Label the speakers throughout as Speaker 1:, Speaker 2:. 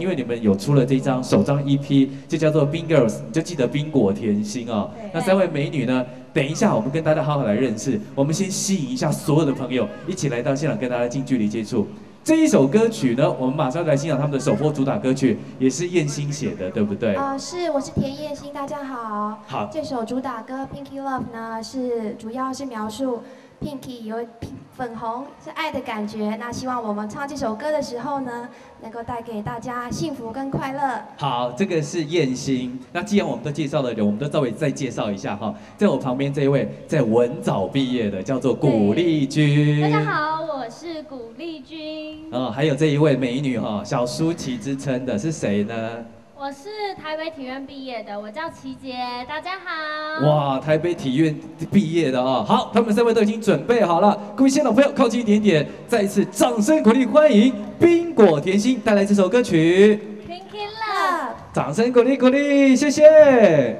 Speaker 1: 因为你们有出了这张首张 EP， 就叫做《Bean Girls》，你就记得冰果甜心哦。那3位美女呢，等一下我们跟大家好好来认识。我们先吸引一下所有的朋友，一起来到现场跟大家近距离接触。这一首歌曲呢，我们马上来欣赏他们的首播主打歌曲，也是燕心写的，对不对？
Speaker 2: 是，我是田燕心，大家好。
Speaker 1: 好，
Speaker 2: 这首主打歌《Pinky Love》呢，主要是描述 Pinky 有粉红是爱的感觉。那希望我们唱这首歌的时候呢，能够带给大家幸福跟快乐。
Speaker 1: 好，这个是燕心。那既然我们都介绍了人，我们都稍微再介绍一下哈。在我旁边这一位，在文藻毕业的，叫做古丽君。
Speaker 3: 大家好，我是古丽君。
Speaker 1: 还有这一位美女哈，小舒淇之称的是谁呢？
Speaker 3: 我是台北体院毕业的，我叫琪姐，大家好。
Speaker 1: 哇，台北体院毕业的啊，好，他们3位都已经准备好了，各位现场朋友靠近一点点，再一次掌声鼓励欢迎冰果甜心带来这首歌曲
Speaker 3: 《Pinky Love》，
Speaker 1: 掌声鼓励鼓励，谢谢。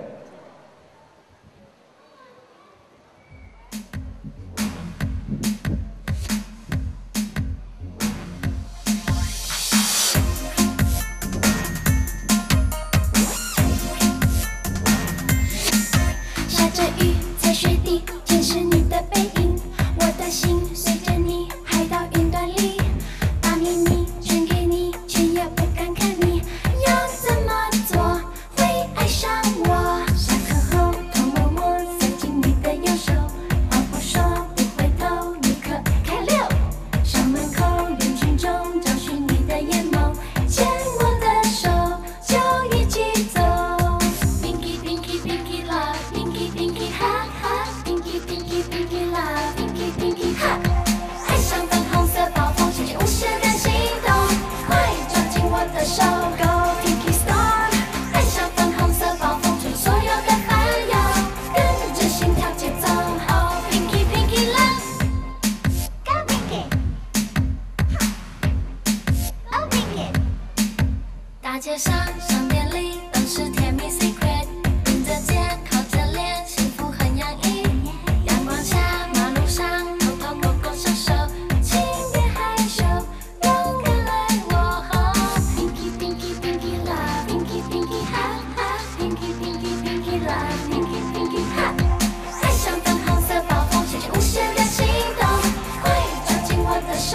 Speaker 3: 街上商店里都是甜蜜 secret， 并着肩靠着脸，幸福很洋溢。阳光下，马路上偷偷勾勾手手，请别害羞，勇敢来握。Pinky Pinky Pinky Love， Pinky Pinky Ha Ha， Pinky Pinky Pinky Love， Pinky Pinky Ha。爱像粉红色暴风，掀起无限的心动，快抓紧我的手。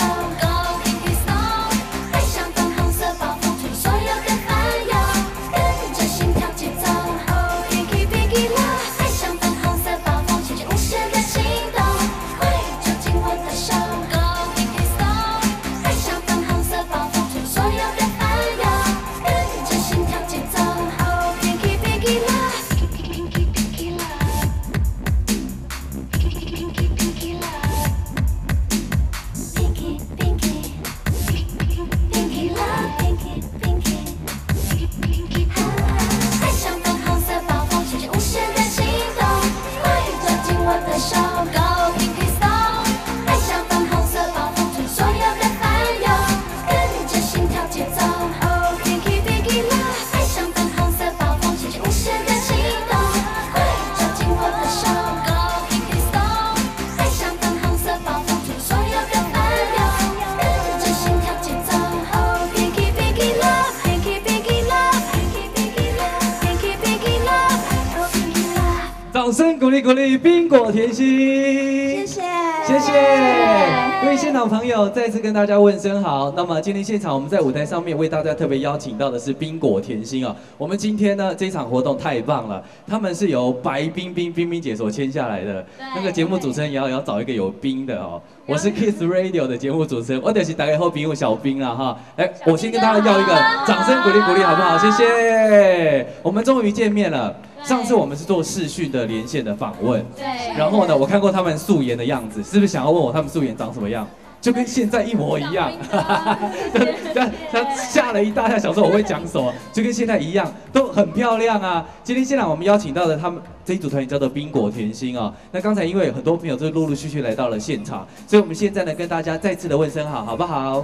Speaker 1: 掌声鼓励鼓励冰果甜心，
Speaker 2: 谢谢
Speaker 1: 谢谢各位现场朋友，再次跟大家问声好。那么今天现场我们在舞台上面为大家特别邀请到的是冰果甜心啊。我们今天呢这场活动太棒了，他们是由白冰冰姐所签下来的。那个节目主持人也要找一个有冰的哦。我是 Kiss Radio 的节目主持人，我就是大家好朋友小冰啦哈。来，我先跟大家要一个掌声鼓励鼓励好不好？谢谢。我们终于见面了。上次我们是做视讯的连线的访问，
Speaker 3: 对。
Speaker 1: 然后呢，我看过他们素颜的样子，是不是想要问我他们素颜长什么样？就跟现在一模一样。他吓了一大跳，想说我会讲什么，就跟现在一样，都很漂亮啊。今天现场我们邀请到的他们这一组团员叫做冰果甜心啊。那刚才因为很多朋友都陆陆续续来到了现场，所以我们现在呢跟大家再次的问声好，好不好？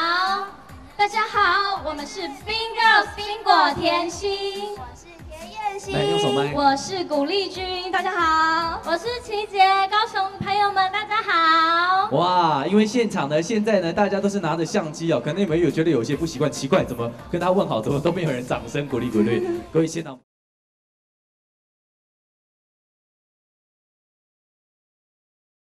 Speaker 3: 好，大家好，我们是 Bean Girls 冰果甜心，
Speaker 2: 我是田燕晨曦，
Speaker 1: 来用手麦。
Speaker 4: 我是古丽君，大家好。我是琪姐，高雄朋友们大家好。
Speaker 1: 哇，因为现场呢，现在呢，大家都是拿着相机哦，可能你们有觉得有些不习惯，奇怪，怎么跟他问好，怎么都没有人掌声鼓励鼓励？各位现场。